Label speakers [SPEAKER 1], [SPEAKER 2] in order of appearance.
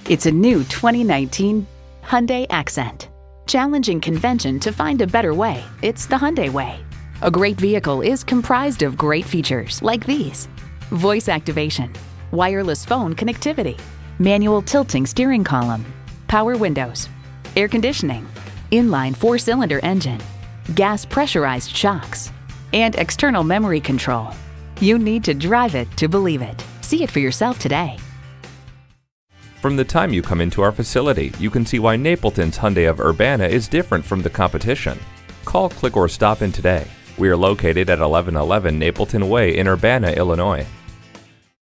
[SPEAKER 1] It's a new 2019 Hyundai Accent. Challenging convention to find a better way, it's the Hyundai way. A great vehicle is comprised of great features like these: voice activation, wireless phone connectivity, manual tilting steering column, power windows, air conditioning, inline 4-cylinder engine, gas pressurized shocks, and external memory control. You need to drive it to believe it. See it for yourself today.
[SPEAKER 2] From the time you come into our facility, you can see why Napleton's Hyundai of Urbana is different from the competition. Call, click, or stop in today. We are located at 1111 Napleton Way in Urbana, Illinois.